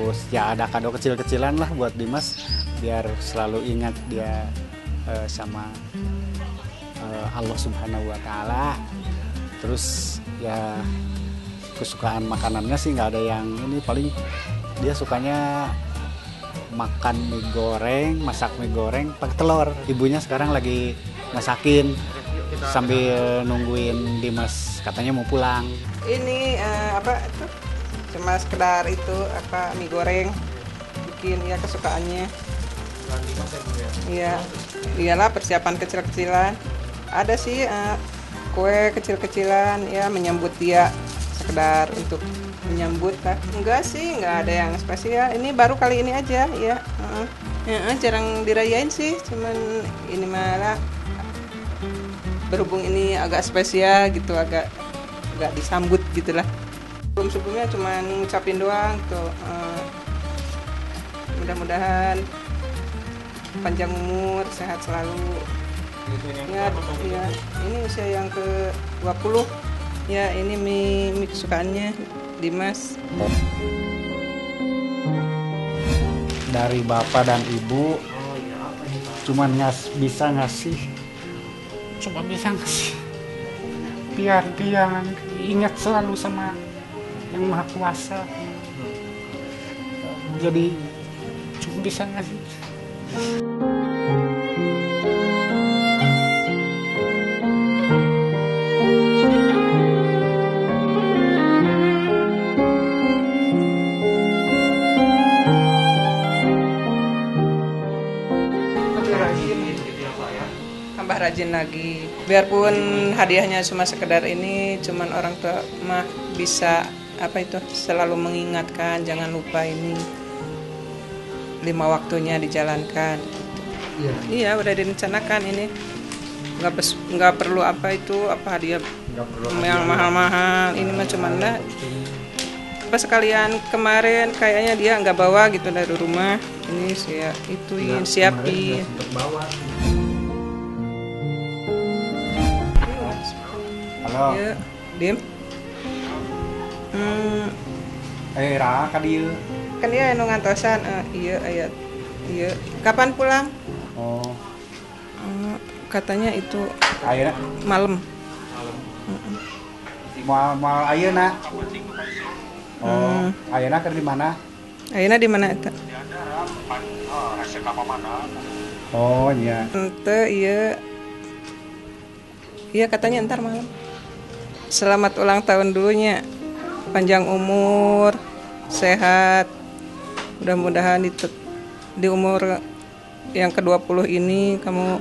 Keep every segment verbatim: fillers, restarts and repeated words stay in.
Terus ya ada kado kecil-kecilan lah buat Dimas biar selalu ingat dia uh, sama uh, Allah Subhanahu Wa Taala. Terus ya kesukaan makanannya sih nggak ada yang ini, paling dia sukanya makan mie goreng, masak mie goreng pakai telur. Ibunya sekarang lagi masakin sambil nungguin Dimas katanya mau pulang. Ini uh, apa itu? Cuma sekedar itu apa mie goreng bikin ya kesukaannya. Iya, iyalah persiapan kecil-kecilan. Ada sih uh, kue kecil-kecilan ya menyambut dia, sekedar untuk menyambut lah. Enggak sih, enggak ada yang spesial. Ini baru kali ini aja ya. Uh, ya, jarang dirayain sih, cuman ini malah berhubung ini agak spesial gitu, agak agak disambut gitulah. Sebelum sebelumnya cuman ngucapin doang tuh. Uh, mudah-mudahan panjang umur, sehat selalu. Ya, ya, ini usia yang ke dua puluh. Ya, ini mie, mie kesukaannya Dimas. Dari bapak dan ibu cuman ngas, bisa ngasih cuma bisa ngasih biar dia ingat selalu sama yang Maha Kuasa. Jadi cuma bisa ngasih. Tambah rajin lagi. Biarpun hadiahnya cuma sekedar ini, cuman orang tua mah bisa apa itu selalu mengingatkan jangan lupa ini lima waktunya dijalankan. Iya, iya udah direncanakan ini. Nggak bes, nggak perlu apa itu apa hadiah yang mahal-mahal. Ini mah cuman lah. Apa sekalian kemarin kayaknya dia nggak bawa gitu dari rumah. Ini saya ituin, siapin. Halo. Ya, Dim. Hmm, Eh, Ra, ka dieu. kan dia anu ngantosan. Uh, iya, iya. Iya. Kapan pulang? Oh, Uh, katanya itu ayeuna malam. moal moal ayeuna. Oh, Hmm. ayeuna keur di mana? Ayeuna di mana eta? Oh, iya. Ente iya. Iya katanya ntar malam. Selamat ulang tahun dulunya. Panjang umur, sehat. Mudah-mudahan di, di umur yang ke dua puluh ini kamu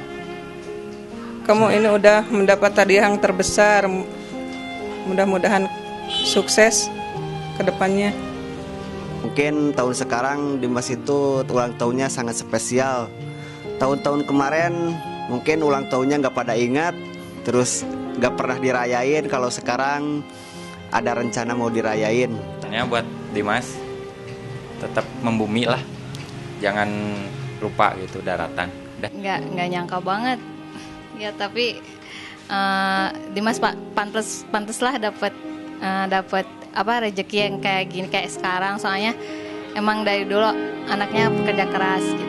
kamu ini udah mendapat hadiah yang terbesar. Mudah-mudahan sukses ke depannya. Mungkin tahun sekarang Dimas itu ulang tahunnya sangat spesial. Tahun-tahun kemarin mungkin ulang tahunnya nggak pada ingat, terus nggak pernah dirayain. Kalau sekarang ada rencana mau dirayain. Tanya buat Dimas tetap membumi lah, jangan lupa gitu daratan. Nggak nggak nyangka banget ya, tapi uh, Dimas pak pantes pantes lah dapat uh, dapat apa rezeki yang kayak gini kayak sekarang, soalnya emang dari dulu anaknya pekerja keras gitu.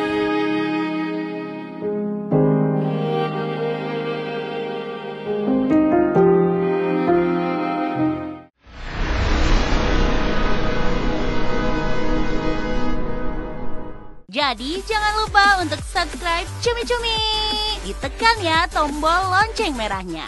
Jadi jangan lupa untuk subscribe Cumi Cumi. Ditekan ya tombol lonceng merahnya.